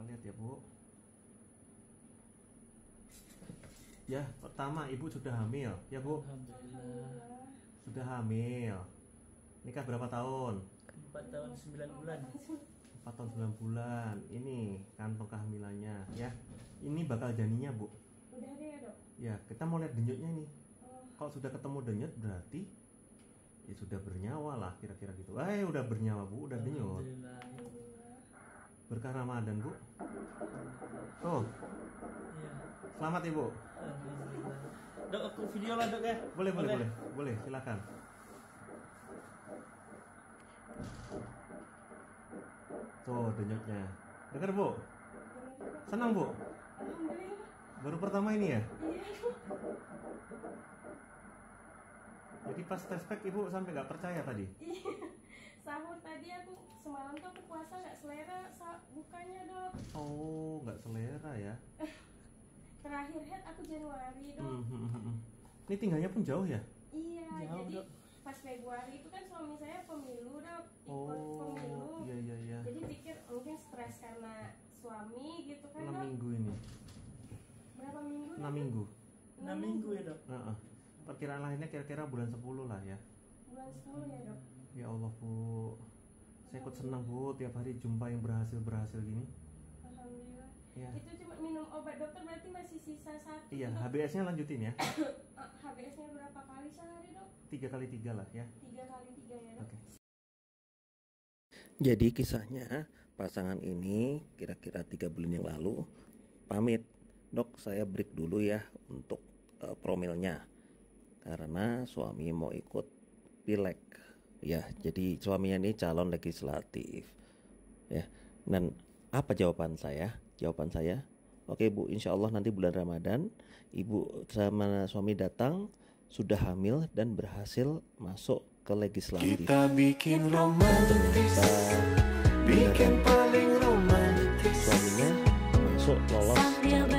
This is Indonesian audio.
lihat ya Bu. Ya, pertama Ibu sudah hamil, ya Bu? Alhamdulillah. Sudah hamil. Nikah berapa tahun? 4 tahun 9 bulan. 4 tahun 9 bulan. Ini kantong kehamilannya ya. Ini bakal janinnya Bu. Udah ada ya dok? Ya, kita mau lihat denyutnya nih. Oh, Kalau sudah ketemu denyut berarti ya sudah bernyawa lah kira-kira gitu. Udah bernyawa Bu, udah denyut. Alhamdulillah. alhamdulillah. Berkah Ramadan Bu. Tuh, Iya. selamat Ibu. Alhamdulillah. Dok, aku video lah dok ya. Boleh, silakan. Tuh denyutnya. Dengar Bu? Senang Bu? Alhamdulillah. Baru pertama ini ya? Iya. Jadi pas tes pack Ibu sampai nggak percaya tadi? Iya. Sahur tadi aku semalam tuh aku puasa nggak selera bukannya dok. Oh, nggak selera ya? Terakhir head aku Januari dok. Ini tinggalnya pun jauh ya? Iya. Jauh, Jadi Dok. pas Februari itu kan suami saya pemilu dok. Ikut Oh, pemilu. iya. Jadi pikir mungkin stres karena suami gitu kan 6 dok. minggu ini. Berapa minggu? 6 minggu. 6 minggu ya dok. Heeh. Perkiraan lahirnya kira-kira bulan 10 lah ya. Bulan 10 ya dok. Ya Allah Bu. Saya ikut senang Bu tiap hari jumpa yang berhasil gini. Alhamdulillah. Ya. Itu cuma minum obat dokter berarti masih sisa 1. Iya, dok. HBS-nya lanjutin ya. HBS-nya berapa kali sehari dok? 3 kali 3 lah ya. 3 kali 3 ya dok. Oke. Jadi kisahnya pasangan ini kira-kira 3 bulan yang lalu pamit, dok saya break dulu ya untuk promilnya karena suami mau ikut pileg ya. Jadi suaminya ini calon legislatif ya. Dan apa jawaban saya? Jawaban saya, oke Bu, insya Allah nanti bulan Ramadan Ibu sama suami datang sudah hamil dan berhasil masuk ke legislatif. Kita bikin romantis, bikin paling romantis. Suaminya masuk lolos